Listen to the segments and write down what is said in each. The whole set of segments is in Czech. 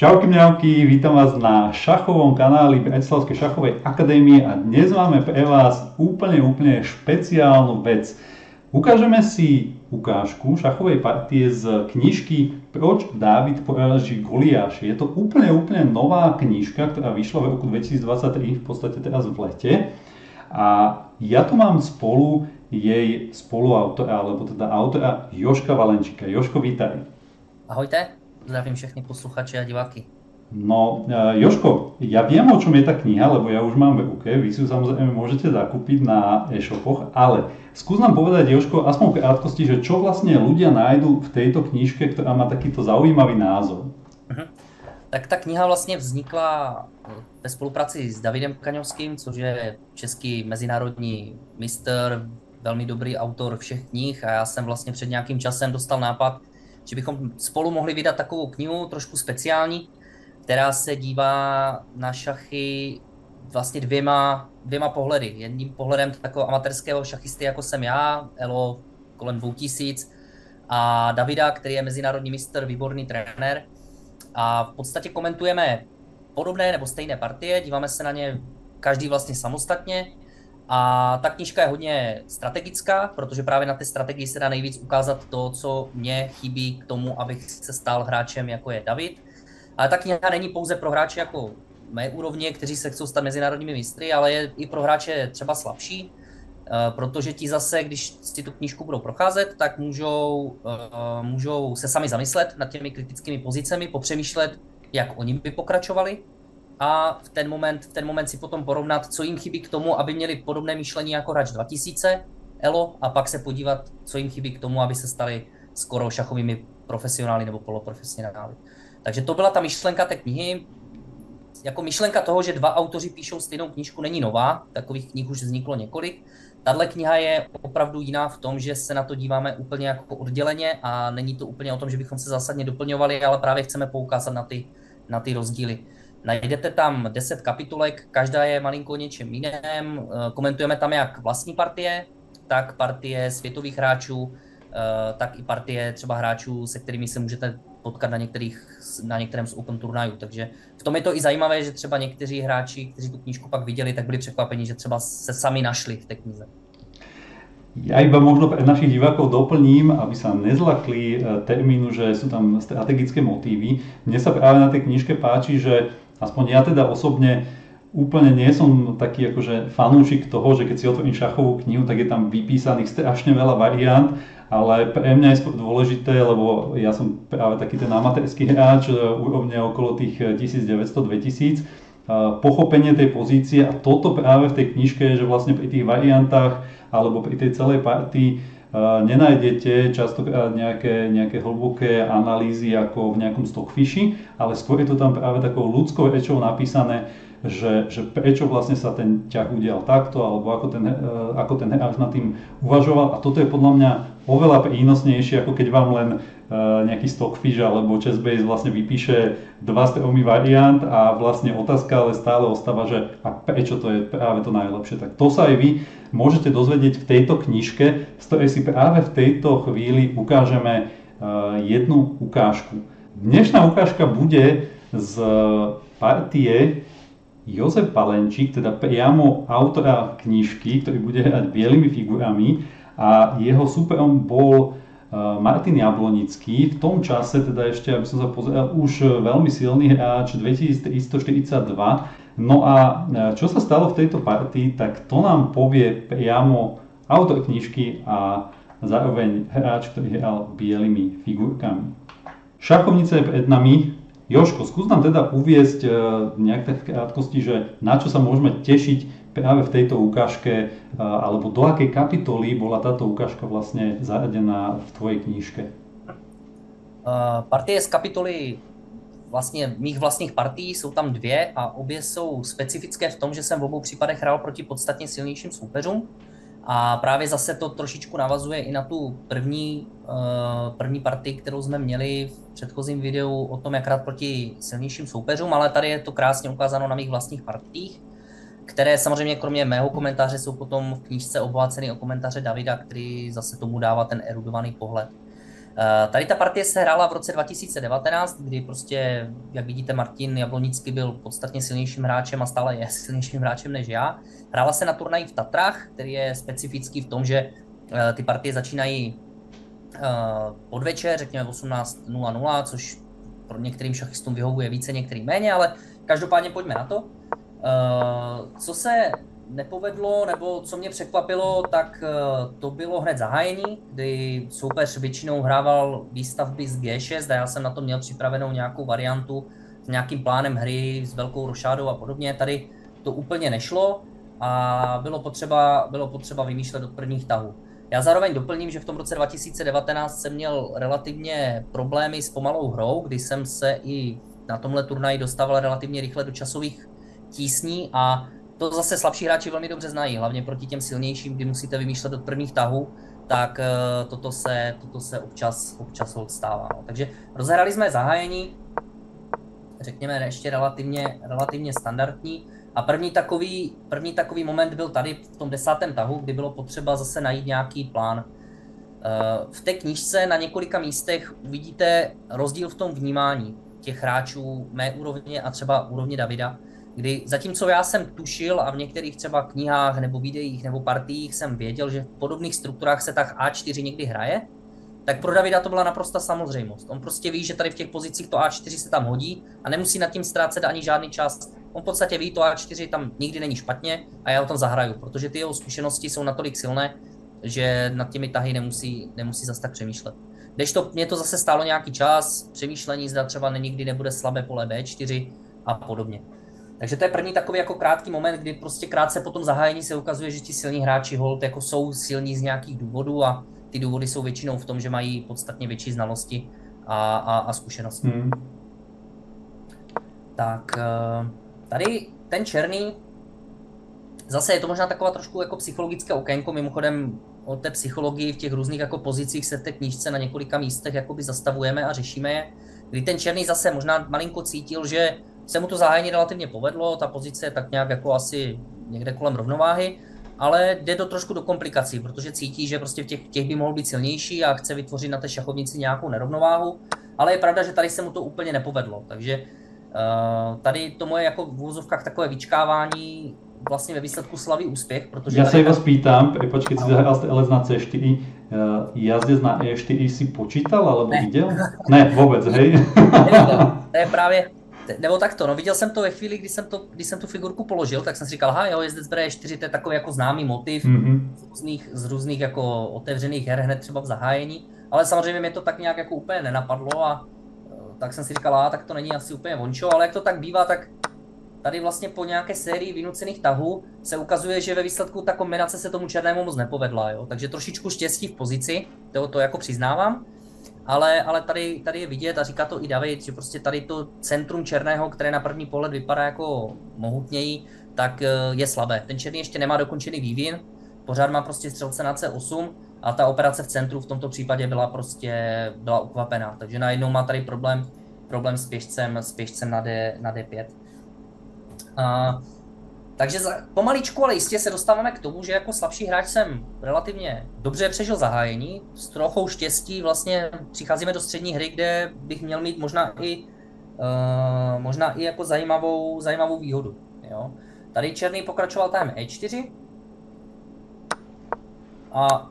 Čauky mňauky, vítam vás na šachovom kanáli Bratislavskej šachovej akadémie a dnes máme pre vás úplne špeciálnu vec. Ukážeme si ukážku šachovej partie z knižky Proč Dávid poráží Goliáše. Je to úplne nová knižka, ktorá vyšla v roku 2023, v podstate teraz v lete. A ja tu mám spolu jej spoluautora, alebo teda autora Jožka Valenčíka. Jožko, vítaj. Ahojte, zdravím všechny posluchače a diváky. No, Jožko, ja viem, o čom je tá kniha, lebo ja už mám v ruke, vy si ju samozrejme môžete zakúpiť na e-shopoch, ale skús nám povedať, Jožko, aspoň v krátkosti, že čo vlastne ľudia nájdu v tejto knižke, ktorá má takýto zaujímavý názov. Tak ta kniha vlastně vznikla ve spolupráci s Davidem Kaňovským, což je český mezinárodní mistr, velmi dobrý autor všech knih, a já jsem vlastně před nějakým časem dostal nápad, že bychom spolu mohli vydat takovou knihu, trošku speciální, která se dívá na šachy vlastně dvěma pohledy. Jedním pohledem takového amatérského šachisty, jako jsem já, Elo kolem 2000, a Davida, který je mezinárodní mistr, výborný trenér. A v podstatě komentujeme podobné nebo stejné partie, díváme se na ně každý vlastně samostatně. A ta knížka je hodně strategická, protože právě na té strategii se dá nejvíc ukázat to, co mě chybí k tomu, abych se stal hráčem, jako je David. Ale ta kniha není pouze pro hráče jako mé úrovně, kteří se chcou stát mezinárodními mistry, ale je i pro hráče třeba slabší, protože ti zase, když si tu knížku budou procházet, tak můžou se sami zamyslet nad těmi kritickými pozicemi, popřemýšlet, jak oni by pokračovali, a v ten moment si potom porovnat, co jim chybí k tomu, aby měli podobné myšlení jako hráč 2000, Elo, a pak se podívat, co jim chybí k tomu, aby se stali skoro šachovými profesionály nebo poloprofesionály. Takže to byla ta myšlenka té knihy. Jako myšlenka toho, že dva autoři píšou stejnou knížku, není nová, takových knih už vzniklo několik. Tahle kniha je opravdu jiná v tom, že se na to díváme úplně jako odděleně a není to úplně o tom, že bychom se zásadně doplňovali, ale právě chceme poukázat na ty rozdíly. Najdete tam 10 kapitolek, každá je malinko o něčem jiném, komentujeme tam jak vlastní partie, tak partie světových hráčů, tak i partie třeba hráčů, se kterými se můžete potkat na některém z Open turnajů. Takže v tom je to i zajímavé, že třeba někteří hráči, kteří tu knížku pak viděli, tak byli překvapeni, že třeba se sami našli v té knize. Ja iba možno pre našich divákov doplním, aby sa nezlakli termínu, že sú tam strategické motívy. Mne sa práve na tej knižke páči, že aspoň ja teda osobne úplne nie som taký akože fanúšik toho, že keď si otvorím šachovú knihu, tak je tam vypísaných strašne veľa variant, ale pre mňa je dôležité, lebo ja som práve taký ten amatérsky hráč úrovne okolo tých 1900-2000, pochopenie tej pozície, a toto práve v tej knižke je, že vlastne pri tých variantách alebo pri tej celej partii nenájdete častokrát nejaké hlboké analýzy ako v nejakom stockfishi, ale skôr je to tam práve takou ľudskou rečou napísané, že prečo vlastne sa ten ťah udial takto, alebo ako ten hráč nad tým uvažoval. A toto je podľa mňa oveľa prínosnejšie, ako keď vám len nejaký stockfish alebo chessbase vlastne vypíše 2 variant a vlastne otázka ale stále ostáva, že a prečo to je práve to najlepšie. Tak to sa aj vy môžete dozvedieť v tejto knižke, z ktorej si práve v tejto chvíli ukážeme jednu ukážku. Dnešná ukážka bude z partie Jozef Valenčík, teda priamo autora knižky, ktorý bude hrať bielými figurami, a jeho súperom bol Martin Jablonický, v tom čase, teda ešte, aby som sa pozeral, už veľmi silný hráč, 2342. No a čo sa stalo v tejto partii, tak to nám povie priamo autor knižky a zároveň hráč, ktorý hral bielými figurkami. Šachovnica je pred nami. Jožko, skús nám teda uviesť nejak tak v krátkosti, že na čo sa môžeme tešiť práve v tejto ukážke, alebo do akej kapitoly bola táto ukážka vlastne zaradená v tvojej knižke? Partie z kapitoly vlastně mých vlastních partií jsou tam dvě a obě jsou specifické v tom, že jsem v obou případech hrál proti podstatně silnějším soupeřům. A právě zase to trošičku navazuje i na tu první partii, kterou jsme měli v předchozím videu o tom, jak hrát proti silnějším soupeřům, ale tady je to krásně ukázáno na mých vlastních partiích, které samozřejmě kromě mého komentáře jsou potom v knížce obohaceny o komentáře Davida, který zase tomu dává ten erudovaný pohled. Tady ta partie se hrála v roce 2019, kdy prostě, jak vidíte, Martin Jablonický byl podstatně silnějším hráčem a stále je silnějším hráčem než já. Hrála se na turnaji v Tatrách, který je specifický v tom, že ty partie začínají podvečer, řekněme 18:00, což pro některým šachistům vyhovuje více, některým méně, ale každopádně pojďme na to. Co se nepovedlo, nebo co mě překvapilo, tak to bylo hned zahájení, kdy soupeř většinou hrával výstavby z G6 a já jsem na to měl připravenou nějakou variantu s nějakým plánem hry, s velkou rošádou a podobně. Tady to úplně nešlo a bylo potřeba vymýšlet od prvních tahů. Já zároveň doplním, že v tom roce 2019 jsem měl relativně problémy s pomalou hrou, kdy jsem se i na tomhle turnaji dostával relativně rychle do časových tísní a to zase slabší hráči velmi dobře znají, hlavně proti těm silnějším, kdy musíte vymýšlet od prvních tahů, tak toto se občas stává. No. Takže rozehráli jsme zahájení, řekněme ještě relativně standardní. A první takový moment byl tady v tom 10. tahu, kdy bylo potřeba zase najít nějaký plán. V té knížce na několika místech uvidíte rozdíl v tom vnímání těch hráčů mé úrovně a třeba úrovně Davida, kdy zatímco já jsem tušil a v některých třeba knihách nebo videích nebo partiích jsem věděl, že v podobných strukturách se tah A4 někdy hraje, tak pro Davida to byla naprosta samozřejmost. On prostě ví, že tady v těch pozicích to A4 se tam hodí a nemusí nad tím ztrácet ani žádný čas. On v podstatě ví, to A4 tam nikdy není špatně a já ho tam zahraju, protože ty jeho zkušenosti jsou natolik silné, že nad těmi tahy nemusí zas tak přemýšlet. Kdežto mě to zase stálo nějaký čas, přemýšlení, zda třeba nikdy nebude slabé pole B4 a podobně. Takže to je první takový jako krátký moment, kdy prostě krátce po tom zahájení se ukazuje, že ti silní hráči hold jako jsou silní z nějakých důvodů a ty důvody jsou většinou v tom, že mají podstatně větší znalosti a zkušenosti. Tak tady ten černý, zase je to možná taková trošku jako psychologické okénko, mimochodem o té psychologii v těch různých jako pozicích se v té knížce na několika místech jakoby zastavujeme a řešíme je, kdy ten černý zase možná malinko cítil, že se mu to zahájení relativně povedlo, ta pozice je tak nějak jako asi někde kolem rovnováhy, ale jde to trošku do komplikací, protože cítí, že prostě v těch by mohl být silnější a chce vytvořit na té šachovnici nějakou nerovnováhu, ale je pravda, že tady se mu to úplně nepovedlo, takže tady to moje jako v úvozovkách takové vyčkávání vlastně ve výsledku slaví úspěch, protože... Ja sa vás pýtam, počkej, si zahral ste LS na C4, jazdec na E4 si počítal, alebo viděl? Ne, vůbec, hej? To je právě, nebo takto, no viděl jsem to ve chvíli, když jsem tu figurku položil, tak jsem si říkal, aha jo, jezdec bere E4, to je takový jako známý motiv z různých jako otevřených her hned třeba v zahájení, ale samozřejmě mě to tak nějak jako úplně nenapadlo a tak jsem si říkal, tak to není asi úplně vončo, ale jak to tak bývá, tak tady vlastně po nějaké sérii vynucených tahů se ukazuje, že ve výsledku ta kombinace se tomu černému moc nepovedla, jo? Takže trošičku štěstí v pozici, to jako přiznávám, ale tady je vidět a říká to i David, že prostě tady to centrum černého, které na první pohled vypadá jako mohutněji, tak je slabé. Ten černý ještě nemá dokončený vývin, pořád má prostě střelce na C8 a ta operace v centru v tomto případě byla ukvapená, takže najednou má tady problém s pěšcem na D5. Takže pomaličku, ale jistě se dostáváme k tomu, že jako slabší hráč jsem relativně dobře přežil zahájení. S trochou štěstí vlastně přicházíme do střední hry, kde bych měl mít možná i jako zajímavou výhodu. Jo. Tady černý pokračoval tahem E4. A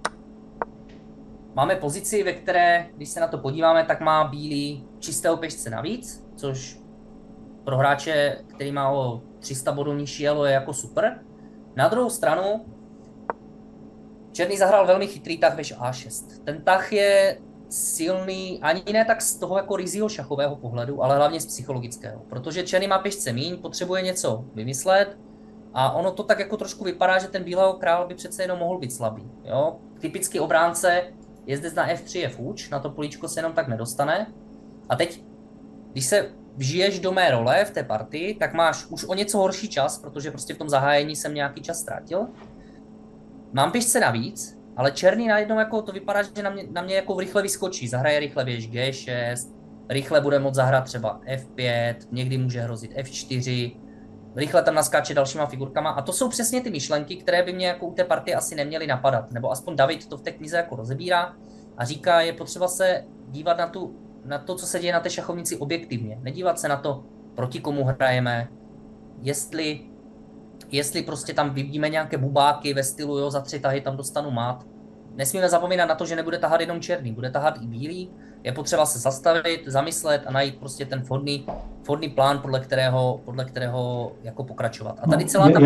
máme pozici, ve které, když se na to podíváme, tak má bílý čistého pěšce navíc, což pro hráče, který má o 300 bodů nižší jelo, je jako super. Na druhou stranu, černý zahrál velmi chytrý tah věž A6. Ten tah je silný ani ne tak z toho jako ryzího šachového pohledu, ale hlavně z psychologického. Protože černý má pěšce míň, potřebuje něco vymyslet a ono to tak jako trošku vypadá, že ten bílého král by přece jenom mohl být slabý. Jo? Typický obránce jezdec na F3 je fuč, na to políčko se jenom tak nedostane. A teď, když se vžiješ do mé role v té partii, tak máš už o něco horší čas, protože prostě v tom zahájení jsem nějaký čas ztratil. Mám pěšce navíc, ale černý najednou jako to vypadá, že na mě jako rychle vyskočí. Zahraje rychle věž G6, rychle bude moct zahrát třeba F5, někdy může hrozit F4, rychle tam naskáče dalšíma figurkama a to jsou přesně ty myšlenky, které by mě jako u té partie asi neměly napadat, nebo aspoň David to v té knize jako rozebírá, a říká, je potřeba se dívat na to, co se děje na té šachovnici objektivně. Nedívat se na to, proti komu hrajeme, jestli prostě tam vidíme nějaké bubáky ve stylu, jo, za 3 tahy tam dostanu mát. Nesmíme zapomínat na to, že nebude tahat jenom černý, bude tahat i bílý. Je potřeba se zastavit, zamyslet a najít prostě ten vhodný plán, podle kterého jako pokračovat. A tady celá ta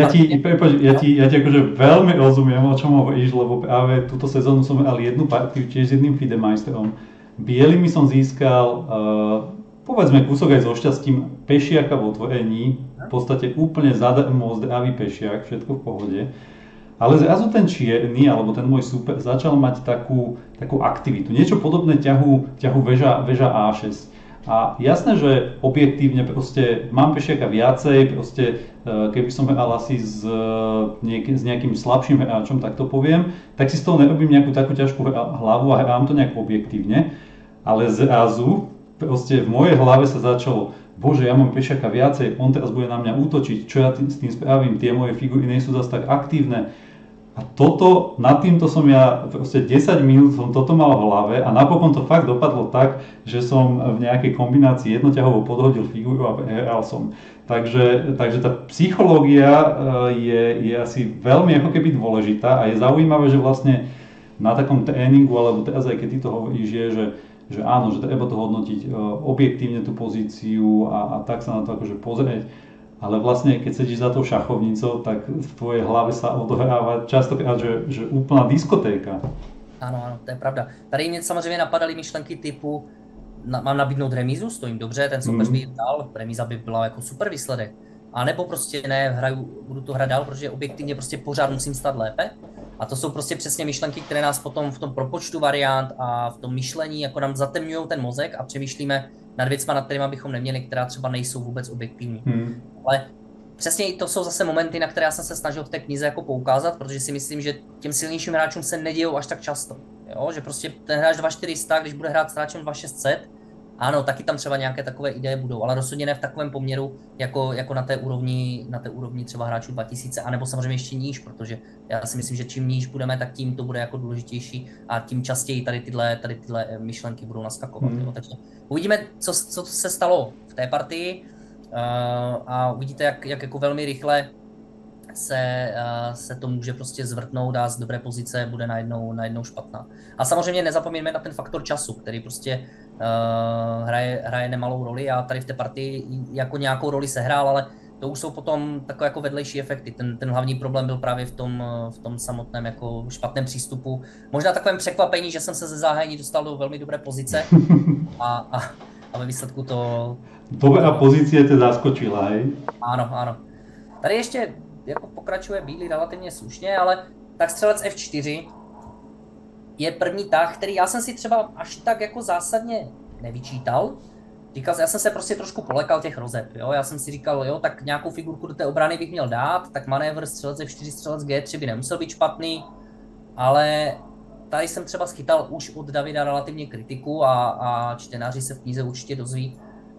ja ti akože veľmi rozumiem, o čom hovoríš, lebo práve túto sezónu som hral jednu partiu tiež s jedným FIDE-majstrom. Bielými som získal povedzme kúsok aj so šťastím pešiaka v otvorení, v podstate úplne zadarmo zdravý pešiak, všetko v pohode. Ale zrazu ten čierny, alebo ten môj súper, začal mať takú aktivitu. Niečo podobné ťahu väža A6. A jasné, že objektívne proste mám pešiaka viacej, proste keby som hral asi s nejakým slabším hráčom, tak to poviem, tak si z toho nerobím nejakú takú ťažkú hlavu a hrám to nejak objektívne. Ale zrazu proste v mojej hlave sa začalo, bože, ja mám pešiaka viacej, on teraz bude na mňa útočiť, čo ja s tým spravím, tie moje figúry nie sú zase tak aktívne. A nad týmto som ja proste 10 minút som toto mal v hlave a napokon to fakt dopadlo tak, že som v nejakej kombinácii jednoťahovo podhodil figúru a prehral som. Takže tá psychológia je asi veľmi ako keby dôležitá a je zaujímavé, že vlastne na takom tréningu, alebo teraz aj keď ty to hovoríš, je, že áno, že treba to hodnotiť objektívne tú pozíciu a tak sa na to akože pozrieť. Ale vlastne, keď sedíš za tou šachovnicou, tak v tvojej hlave sa odohráva častokrát, že úplná diskotéka. Ano, to je pravda. Tady mě samozřejmě napadaly myšlenky typu, mám nabídnout remízu, stojím dobře, ten soupeř by dal, remíza by byla jako super výsledek. A nebo prostě ne, budu to hrát dál, protože objektivně prostě pořád musím stát lépe. A to jsou prostě přesně myšlenky, které nás potom v tom propočtu variant a v tom myšlení jako nám zatemňují ten mozek a přemýšlíme nad věcma, nad kterými bychom neměli, která třeba nejsou vůbec objektivní. Ale přesně to jsou zase momenty, na které já jsem se snažil v té knize jako poukázat, protože si myslím, že těm silnějším hráčům se nedějou až tak často. Jo? Že prostě ten hráč 2400, když bude hrát s hráčem 2600, ano, taky tam třeba nějaké takové ideje budou, ale rozhodně ne v takovém poměru, jako na té úrovni třeba hráčů 2000, anebo samozřejmě ještě níž, protože já si myslím, že čím níž budeme, tak tím to bude jako důležitější a tím častěji tady tyhle myšlenky budou naskakovat. Jo. Takže uvidíme, co se stalo v té partii a uvidíte, jak jako velmi rychle se to může prostě zvrtnout a z dobré pozice bude najednou špatná. A samozřejmě nezapomeňme na ten faktor času, který prostě hraje nemalou roli a tady v té partii jako nějakou roli sehrál, ale to už jsou potom takové jako vedlejší efekty. Ten hlavní problém byl právě v tom samotném jako špatném přístupu. Možná takovém překvapení, že jsem se ze záhájení dostal do velmi dobré pozice a ve výsledku to... Dobrá pozície te zaskočila, hej? Ano. Tady ještě jako pokračuje bílý relativně slušně, ale tak střelec F4 je první tah, který já jsem si třeba až tak jako zásadně nevyčítal. Já jsem se prostě trošku polekal těch rozeb, jo. Já jsem si říkal, jo, tak nějakou figurku do té obrany bych měl dát, tak manévr střelec F4, střelec G3 by nemusel být špatný, ale tady jsem třeba schytal už od Davida relativně kritiku a čtenáři se v knize určitě dozví,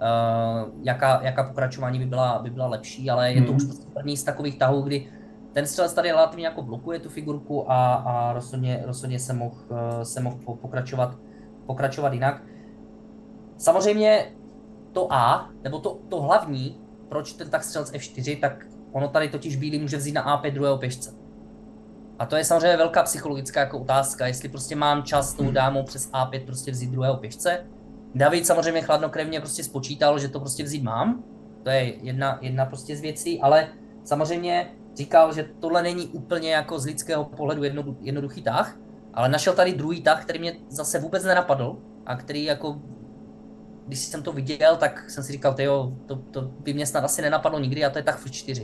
jaká pokračování by byla lepší, ale je to už prostě první z takových tahů, kdy ten střelec tady relativně jako blokuje tu figurku a rozhodně se mohl pokračovat jinak. Samozřejmě to A, nebo to hlavní, proč ten tak střelec F4, tak ono tady totiž bílý může vzít na A5 druhého pěšce. A to je samozřejmě velká psychologická jako otázka, jestli prostě mám čas tou dámou přes A5 prostě vzít druhého pěšce. David samozřejmě chladnokrevně prostě spočítal, že to prostě vzít mám. To je jedna prostě z věcí, ale samozřejmě říkal, že tohle není úplně jako z lidského pohledu jednoduchý tah, ale našel tady druhý tah, který mě zase vůbec nenapadl a který jako, když jsem to viděl, tak jsem si říkal, to by mě snad asi nenapadlo nikdy a to je tah F4.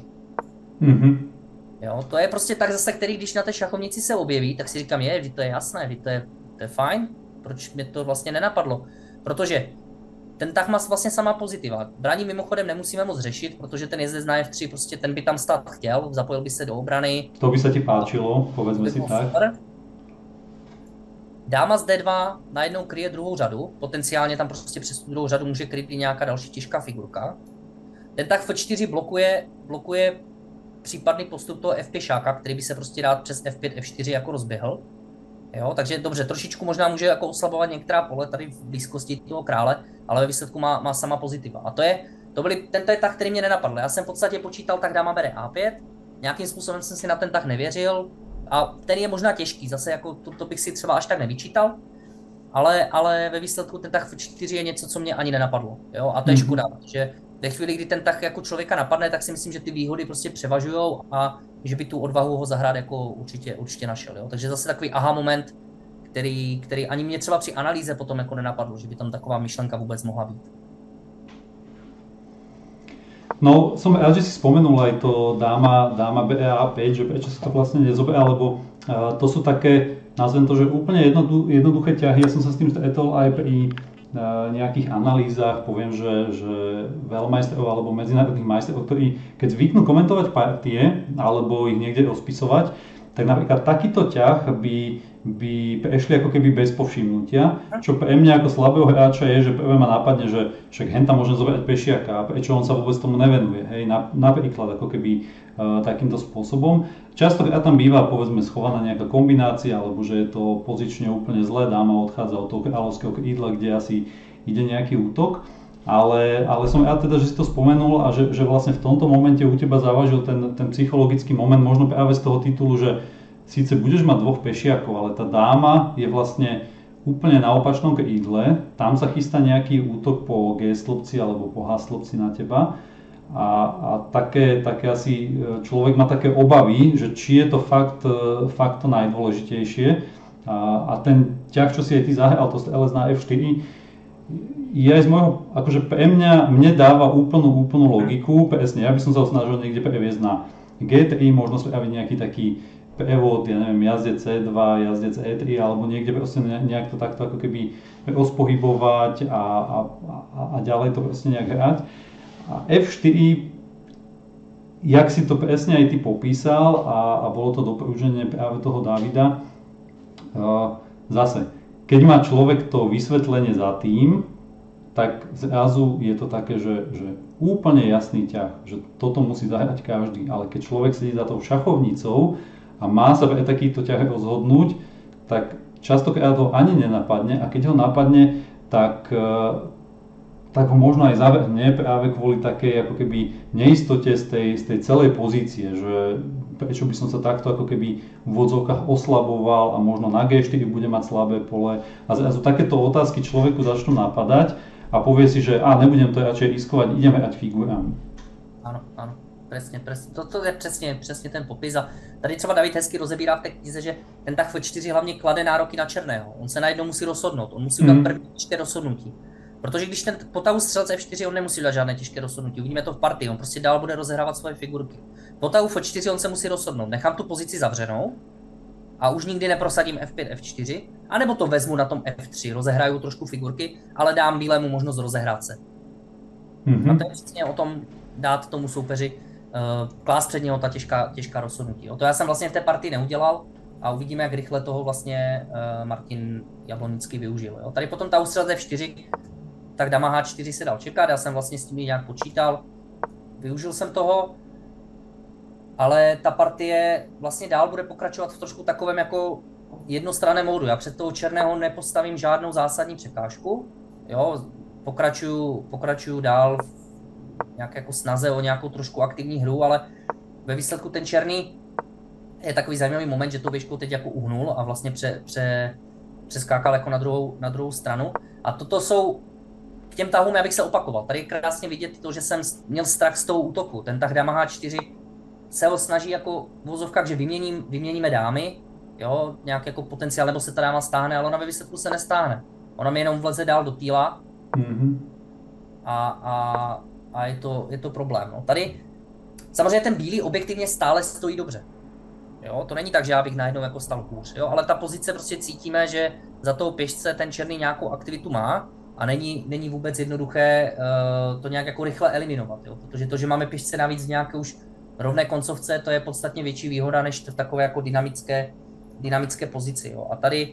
Jo, to je prostě tak zase, který když na té šachovnici se objeví, tak si říkám, že to je jasné, to je fajn, proč mě to vlastně nenapadlo. Protože ten tah má vlastně sama pozitiva. Braní mimochodem nemusíme moc řešit, protože ten jezdec na F3, prostě ten by tam stát chtěl, zapojil by se do obrany. To by se ti páčilo, povedzme si tak. Super. Dáma z D2 najednou kryje druhou řadu, potenciálně tam prostě přes tu druhou řadu může kryt i nějaká další těžká figurka. Ten tah F4 blokuje případný postup toho F5 šáka, který by se prostě rád přes F5, F4 jako rozběhl. Jo, takže dobře, trošičku možná může jako oslabovat některá pole tady v blízkosti toho krále, ale ve výsledku má sama pozitiva. A tento je tah, který mě nenapadl. Já jsem v podstatě počítal tak dáma bere A5, nějakým způsobem jsem si na ten tah nevěřil a ten je možná těžký, zase jako to bych si třeba až tak nevyčítal, ale ve výsledku ten tah F4 je něco, co mě ani nenapadlo. Jo? A to je škoda, že ve chvíli, kdy ten tah jako člověka napadne, tak si myslím, že ty výhody prostě převažujou a že by tu odvahu ho zahrát jako určitě našel. Jo? Takže zase takový aha moment, který ani mě třeba při analýze potom jako nenapadlo, že by tam taková myšlenka vůbec mohla být. No, som rád, že si spomenul aj to dáma BA5, že prečo sa to vlastne nezoberá, lebo to sú také, nazvem to, že úplne jednoduché ťahy. Ja som sa s tým stretol aj pri nejakých analýzach, poviem, že veľmajstrov alebo medzinárodných majstrov, ktorí keď zvyknú komentovať partie alebo ich niekde rozpisovať, tak napríklad takýto ťah by prešli ako keby bez povšimnutia, čo pre mňa ako slabého hráča je, že prvé ma nápadne, že však henta môžem zobrať pešiaka a prečo on sa vôbec tomu nevenuje, hej, napríklad ako keby takýmto spôsobom. Častokrát tam býva povedzme schovaná nejaká kombinácia, alebo že je to pozične úplne zlé, dáma odchádza od toho kráľovského krídla, kde asi ide nejaký útok. Ale som rád teda, že si to spomenul a že vlastne v tomto momente u teba závažil ten psychologický moment, možno práve z toho titulu, že síce budeš mať dvoch pešiakov, ale tá dáma je vlastne úplne na opačnom krídle, tam sa chystá nejaký útok po G slobci alebo po H slobci na teba a také asi človek má také obavy, že či je to fakt to najdôležitejšie a ten ťah, čo si aj ty zahral, to strelec na F4, je aj z môjho, akože pre mne dáva úplnú logiku, presne, ja by som sa ho snažil niekde previesť na G3, možno spraviť nejaký taký prevod, ja neviem, jazdec C2, jazdec E3, alebo niekde proste nejak to takto ako keby rozpohybovať a ďalej to proste nejak hrať. A F4, jak si to presne aj ty popísal a bolo to doprúženie práve toho Davida, zase, keď má človek to vysvetlenie za tým, tak zrazu je to také, že úplne jasný ťah, že toto musí zahrať každý, ale keď človek sedí za tou šachovnicou a má sa pre takýto ťah rozhodnúť, tak častokrát ho ani nenapadne a keď ho napadne, tak ho možno aj zavrhne práve kvôli takej ako keby neistote z tej celej pozície, že prečo by som sa takto ako keby v úvodzovkách oslaboval a možno na G4 bude mať slabé pole a zrazu takéto otázky človeku začnú napadať a povie si, že nebudem to radšej riskovať, idem hrať figurami. Ano, přesně. To je přesně ten popis a tady třeba David hezky rozebírá v té knize, že ten tah F4 hlavně klade nároky na černého. On se najednou musí rozhodnout, on musí udělat první těžké rozhodnutí. Protože když ten po tahu střelce F4 on nemusí udělat žádné těžké rozhodnutí, uvidíme to v partii, on prostě dál bude rozehrávat svoje figurky. Po tahu F4 on se musí rozhodnout, nechám tu pozici zavřenou a už nikdy neprosadím F5, F4, anebo to vezmu na tom F3, rozehraju trošku figurky, ale dám bílému možnost rozehrát se. A to je přesně o tom dát tomu soupeři klást před něho ta těžká rozhodnutí. To já jsem vlastně v té partii neudělal a uvidíme, jak rychle toho vlastně Martin Jablonický využil. Jo. Tady potom ta střelec F4, tak dama H4 se dal čekat, já jsem vlastně s tím nějak počítal, využil jsem toho, ale ta partie vlastně dál bude pokračovat v trošku takovém jako jednostranném módu. Já před toho černého nepostavím žádnou zásadní překážku, jo, pokračuju dál nějak jako snaze o nějakou trošku aktivní hru, ale ve výsledku ten černý je takový zajímavý moment, že to věžkou teď jako uhnul a vlastně přeskákal jako na druhou stranu. A toto jsou k těm tahům, já bych se opakoval. Tady je krásně vidět to, že jsem měl strach z toho útoku. Ten tah dáma H4 se ho snaží jako v vozovkách, že vyměníme dámy, jo, nějak jako potenciál, nebo se ta dáma stáhne, ale ona ve výsledku se nestáhne. Ona mi jenom vleze dál do týla a je to problém. No. Tady samozřejmě ten bílý objektivně stále stojí dobře. Jo, to není tak, že já bych najednou jako stal hůř, jo, ale ta pozice prostě cítíme, že za toho pěšce ten černý nějakou aktivitu má a není vůbec jednoduché to nějak jako rychle eliminovat, jo, protože to, že máme pěšce navíc v nějaké už rovné koncovce, to je podstatně větší výhoda než v takové jako dynamické pozici, jo. A tady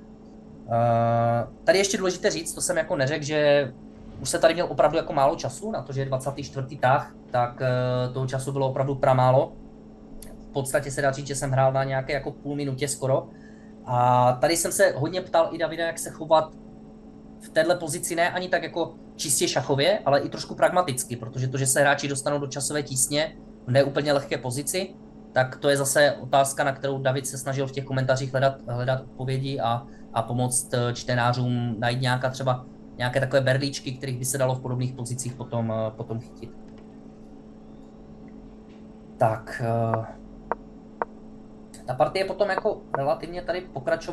ještě důležité říct, to jsem jako neřekl, že už se tady měl opravdu jako málo času na to, že je 24. tah, tak toho času bylo opravdu pramálo. V podstatě se dá říct, že jsem hrál na nějaké jako půl minutě skoro. A tady jsem se hodně ptal i Davida, jak se chovat v téhle pozici, ne ani tak jako čistě šachově, ale i trošku pragmaticky, protože to, že se hráči dostanou do časové tísně v neúplně lehké pozici, tak to je zase otázka, na kterou David se snažil v těch komentářích hledat odpovědi a pomoct čtenářům najít nějaké takové berlíčky, kterých by se dalo v podobných pozicích potom chytit. Tak, ta partie potom jako relativně tady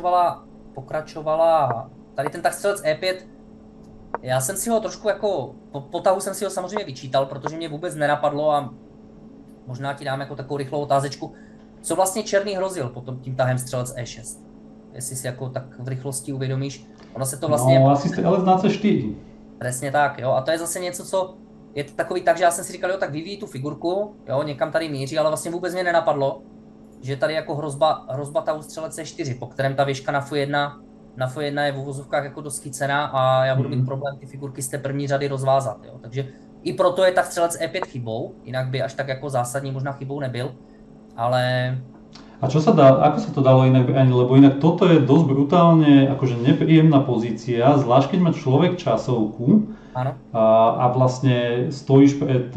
pokračovala tady ten tah střelec E5. Já jsem si ho trošku jako, po tahu jsem si ho samozřejmě vyčítal, protože mě vůbec nenapadlo a možná ti dám jako takovou rychlou otázečku. Co vlastně černý hrozil potom tím tahem střelec E6? Jestli si jako tak v rychlosti uvědomíš. Ono se to vlastně... No, asi střelec na C4. Přesně tak, jo. A to je zase něco, co je takový tak, že já jsem si říkal, jo, tak vyvíjí tu figurku, jo, někam tady míří, ale vlastně vůbec mě nenapadlo, že tady jako hrozba tahu střelec C4, po kterém ta věžka na F1 je v uvozovkách jako dost chycená a já budu mít problém ty figurky z té první řady rozvázat, jo. Takže i proto je tak střelec E5 chybou, jinak by až tak jako zásadní možná chybou nebyl, ale... A ako sa to dalo inak ani, lebo inak toto je dosť brutálne akože nepríjemná pozícia, zvlášť keď má človek časovku a vlastne stojíš pred,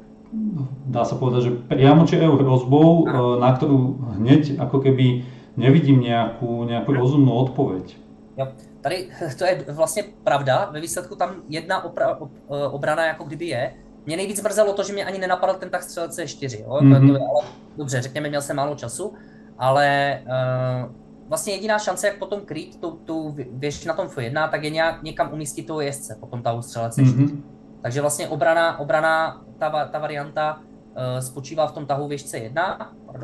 dá sa povedať, že priamo čiarou hrozbou, na ktorú hneď ako keby nevidím nejakú rozumnú odpoveď. Jo. Tady to je vlastně pravda, ve výsledku tam jedna obrana jako kdyby je. Mě nejvíc mrzelo to, že mě ani nenapadl ten tah střelec C4, jo? Ale dobře, řekněme, měl jsem málo času, ale vlastně jediná šance, jak potom krýt tu věž na tom F1, tak je někam umístit toho jezdce po tom tahu střelec C4. Takže vlastně obrana ta varianta spočívá v tom tahu věž C1,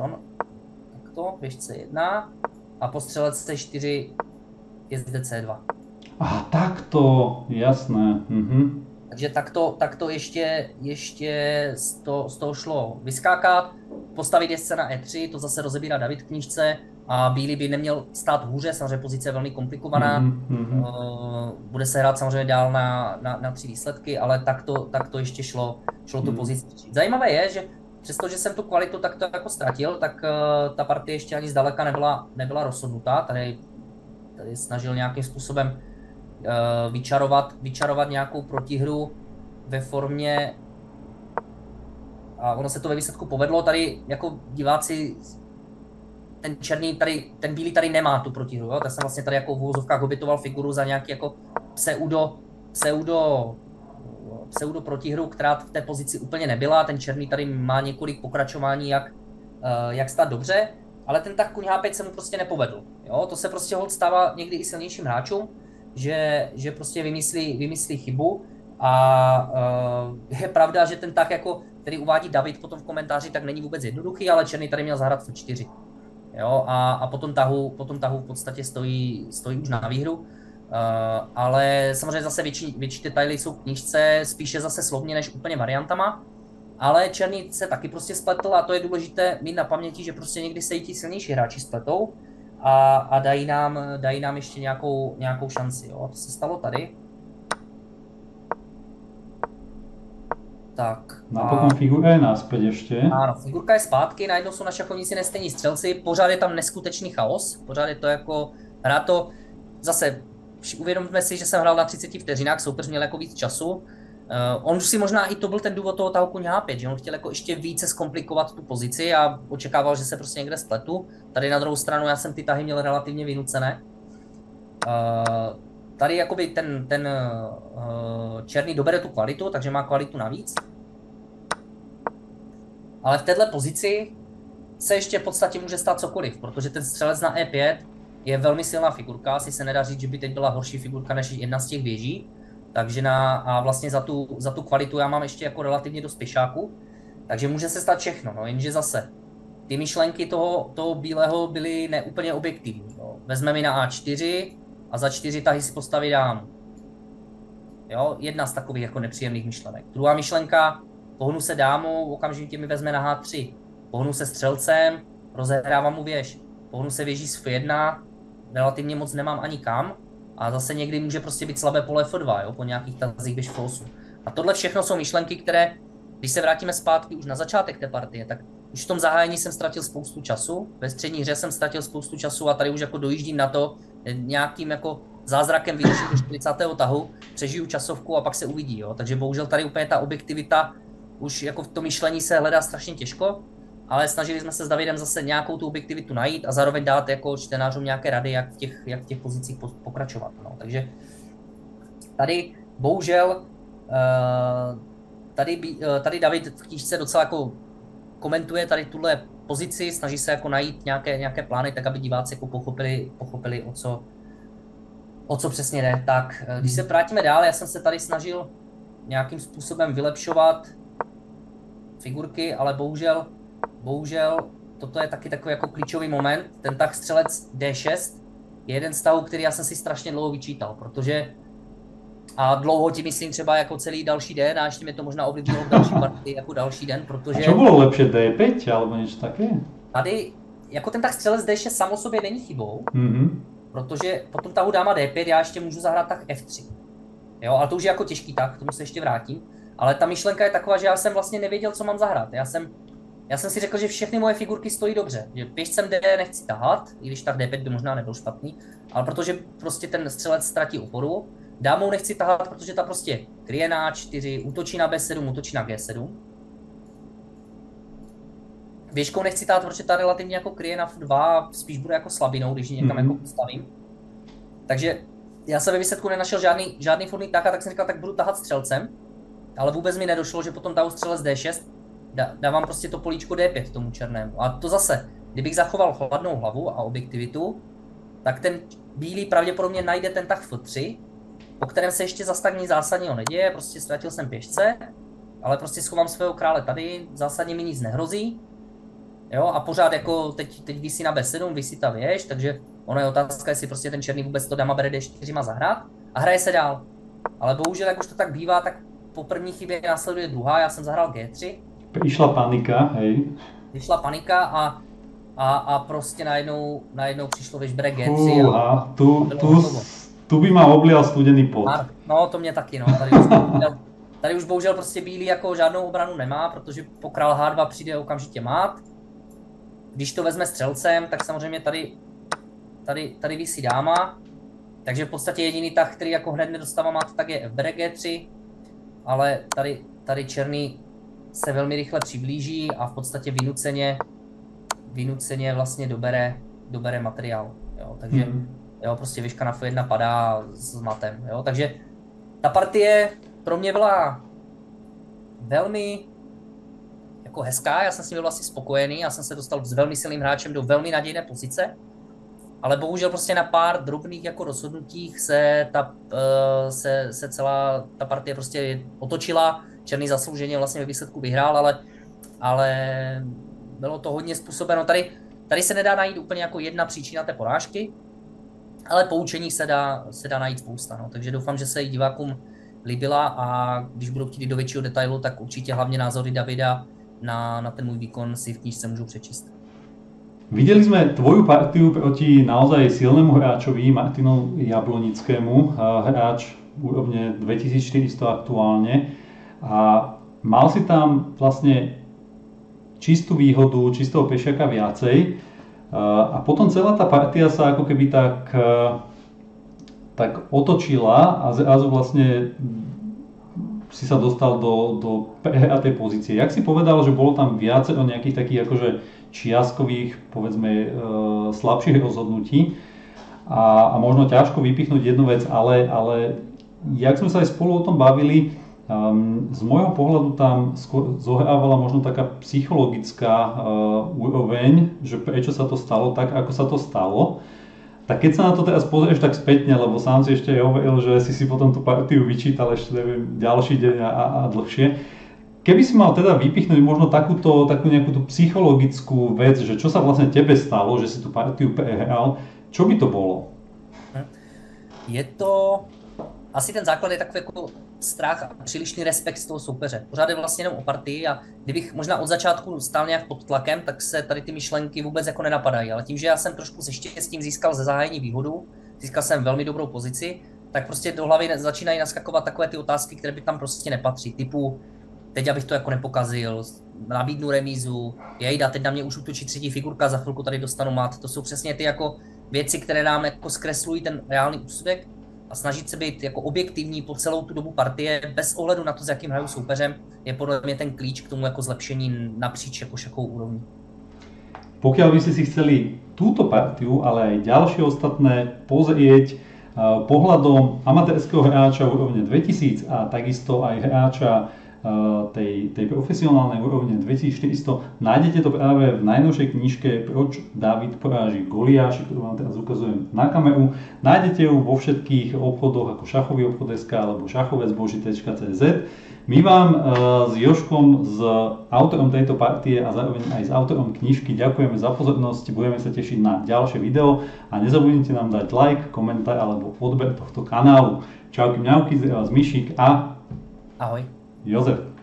takto, věž C1 a po střelec C4 jezdec C2. Aha, takto, jasné. Takže takto ještě z toho šlo vyskákat, postavit jezdce na E3, to zase rozebírá David v knížce a bílý by neměl stát hůře, samozřejmě pozice je velmi komplikovaná, bude se hrát samozřejmě dál na 3 výsledky, ale takto ještě šlo tu pozici. Zajímavé je, že přestože jsem tu kvalitu takto jako ztratil, tak ta partie ještě ani zdaleka nebyla rozhodnutá, tady snažil nějakým způsobem vyčarovat nějakou protihru ve formě a ono se to ve výsledku povedlo. Tady jako diváci ten černý tady, ten bílý tady nemá tu protihru, jo? Tak jsem vlastně tady jako v úvozovkách obětoval figuru za nějaký jako pseudo protihru, která v té pozici úplně nebyla. Ten černý tady má několik pokračování, jak stát dobře, ale ten tah kuň H5 se mu prostě nepovedl. Jo? To se prostě holt stává někdy i silnějším hráčům, že prostě vymyslí chybu a je pravda, že ten tah, jako, který uvádí David potom v komentáři, tak není vůbec jednoduchý, ale černý tady měl zahrát F4. Jo? A po tom tahu v podstatě stojí už na výhru. Ale samozřejmě zase větší detaily jsou v knížce, spíše zase slovně než úplně variantama. Ale černý se taky prostě spletl a to je důležité mít na paměti, že prostě někdy se i ti silnější hráči spletou a dají nám ještě nějakou šanci. Jo? To se stalo tady. Tak. No a potom figura je naspäť ještě. Ano, figurka je zpátky, najednou jsou na šachovnici nestejní střelci, pořád je tam neskutečný chaos, pořád je to jako, hrát to, zase uvědomíme si, že jsem hrál na 30 vteřinách, soupeř měl jako víc času. On už si možná i to byl ten důvod toho tahu kuň H5, že on chtěl jako ještě více zkomplikovat tu pozici a očekával, že se prostě někde spletu. Tady na druhou stranu já jsem ty tahy měl relativně vynucené. Tady jakoby ten černý dobere tu kvalitu, takže má kvalitu navíc. Ale v této pozici se ještě v podstatě může stát cokoliv, protože ten střelec na E5 je velmi silná figurka, asi se nedá říct, že by teď byla horší figurka než jedna z těch věží. Takže a vlastně za tu kvalitu já mám ještě jako relativně dost pěšáků, takže může se stát všechno, no, jenže zase ty myšlenky toho bílého byly neúplně objektivní. Jo. Vezme mi na A4 a za 4 tahy si postaví dámu. Jo, jedna z takových jako nepříjemných myšlenek. Druhá myšlenka, pohnu se dámou, okamžitě mi vezme na H3. Pohnu se střelcem, rozehrávám mu věž. Pohnu se věží z F1, relativně moc nemám ani kam. A zase někdy může prostě být slabé pole F2, jo, po nějakých tazích běž F8. A tohle všechno jsou myšlenky, které, když se vrátíme zpátky už na začátek té partie, tak už v tom zahájení jsem ztratil spoustu času, ve střední hře jsem ztratil spoustu času a tady už jako dojíždím na to, nějakým jako zázrakem vydržím do 40. tahu, přežiju časovku a pak se uvidí, jo. Takže bohužel tady úplně ta objektivita, už jako v tom myšlení se hledá strašně těžko, ale snažili jsme se s Davidem zase nějakou tu objektivitu najít a zároveň dát jako čtenářům nějaké rady, jak v těch pozicích pokračovat, no. Takže tady bohužel tady David v knížce docela jako komentuje tady tuhle pozici, snaží se jako najít nějaké plány, tak aby diváci jako pochopili o co přesně jde. Tak, když se vrátíme dál, já jsem se tady snažil nějakým způsobem vylepšovat figurky, ale bohužel toto je taky takový jako klíčový moment. Ten tah střelec D6 je jeden z tahů, který já jsem si strašně dlouho vyčítal, protože a dlouho tím myslím třeba jako celý další den a ještě mě to možná ovlivnilo v další partii jako další den, protože... A čo bylo lepší, D5 alebo něco také? Tady jako ten tah střelec D6 sám o sobě není chybou, protože po tom tahu dáma D5 já ještě můžu zahrát tah F3. Jo, ale to už je jako těžký tah, k tomu se ještě vrátím. Ale ta myšlenka je taková, že já jsem vlastně nevěděl, co mám zahrát. Já jsem si řekl, že všechny moje figurky stojí dobře. Že pěšcem D nechci tahat, i když tak D5 by možná nebyl špatný, ale protože prostě ten střelec ztratí oporu. Dámou nechci tahat, protože ta prostě kryje na A4, útočí na B7, útočí na G7. Věžkou nechci tahat, protože ta relativně jako kryje na F2, spíš bude jako slabinou, když ji někam jako postavím. Takže já jsem ve výsledku nenašel žádný vhodný tah, tak jsem říkal, tak budu tahat střelcem. Ale vůbec mi nedošlo, že potom tahu střelec D6 dávám prostě to políčko D5 tomu černému. A to zase, kdybych zachoval chladnou hlavu a objektivitu, tak ten bílý pravděpodobně najde ten tah F3, po kterém se ještě zas tak nic zásadního neděje, prostě ztratil jsem pěšce, ale prostě schovám svého krále tady, zásadně mi nic nehrozí. Jo, a pořád jako teď visí na B7, visí ta věž, takže ono je otázka, jestli prostě ten černý vůbec to dama bere D4 má zahrát a hraje se dál. Ale bohužel, jak už to tak bývá, tak po první chybě následuje druhá, já jsem zahrál G3. Išla panika, hej. Vyšla panika a prostě najednou přišlo, když bere G3 a tu by ma oblial studený pot. No, to mě taky, no. Tady už bohužel prostě bílý jako žádnou obranu nemá, protože po král H2 přijde okamžitě mát. Když to vezme střelcem, tak samozřejmě tady visí dáma. Takže v podstatě jediný tah, který jako hned nedostává mát, tak je bere G3. Ale tady černý se velmi rychle přiblíží a v podstatě vynuceně vlastně dobere materiál. Jo, takže jo, prostě věžka na F1 padá s matem. Jo, takže ta partie pro mě byla velmi jako hezká, já jsem s ním byl vlastně spokojený, já jsem se dostal s velmi silným hráčem do velmi nadějné pozice, ale bohužel prostě na pár drobných jako rozhodnutích se celá ta partie prostě otočila. Černý zaslouženě vlastně ve výsledku vyhrál, ale bylo to hodně způsobeno. Tady se nedá najít úplně jako jedna příčina té porážky, ale poučení se dá najít spousta. No. Takže doufám, že se i divákům líbila a když budou chtít do většího detailu, tak určitě hlavně názory Davida na ten můj výkon si v knížce můžou přečíst. Videli sme tvoju partiu proti naozaj silnému hráčovi, Martinovi Jablonickému, hráč úrovne 2400 aktuálne. A mal si tam vlastne čistú výhodu, čistého pešiaka viacej. A potom celá tá partia sa ako keby tak otočila a zrazu vlastne si sa dostal do prehratej pozície. Jak si povedal, že bolo tam viacero nejakých takých akože čiastkových, povedzme, slabších rozhodnutí a možno ťažko vypichnúť jednu vec, ale jak sme sa aj spolu o tom bavili, z môjho pohľadu tam skôr zohrávala možno taká psychologická úroveň, že prečo sa to stalo tak, ako sa to stalo. Tak keď sa na to teraz pozrieš tak spätne, lebo sám si ešte hovoril, že si potom tú partiu vyčítal ešte neviem, ďalší deň a dlhšie. Keby si mal teda vypichnúť možno takú nejakú tú psychologickú vec, že čo sa vlastne tebe stalo, že si tú partiu prehral, čo by to bolo? Je to... Asi ten základ je takový jako strach a přílišný respekt z toho soupeře. Pořád je vlastně jenom o partii a kdybych možná od začátku stál nějak pod tlakem, tak se tady ty myšlenky vůbec jako nenapadají. Ale tím, že já jsem trošku se štěstím získal ze zahájení výhodu, získal jsem velmi dobrou pozici, tak prostě do hlavy začínají naskakovat takové ty otázky, které by tam prostě nepatří. Typu, teď abych to jako nepokazil, nabídnu remízu, jejda, teď na mě už útočí třetí figurka, za chvilku tady dostanu mat. To jsou přesně ty jako věci, které nám jako zkreslují ten reálný úsudek a snažit se být jako objektivní po celou tu dobu partie, bez ohledu na to, s jakým hraju soupeřem, je podle mě ten klíč k tomu jako zlepšení napříč jako šachovou úrovní. Pokiaľ by ste si chceli túto partiu, ale aj ďalšie ostatné pozrieť pohľadom amatérskeho hráča úrovne 2000 a takisto aj hráča tej profesionálnej úrovne 2400, nájdete to práve v najnovšej knižke Proč Dávid poráži Goliáši, ktorú vám teraz ukazujem na kameru. Nájdete ju vo všetkých obchodoch ako šachový obchod.sk alebo šachovecboži.cz. My vám s Jožkom, s autorom tejto partie a zároveň aj s autorom knižky ďakujeme za pozornosť, budeme sa tešiť na ďalšie video a nezabudnite nám dať like, komentár alebo odber tohto kanálu. Čauky mňauky, z Mišík a Ahoj. Jozef.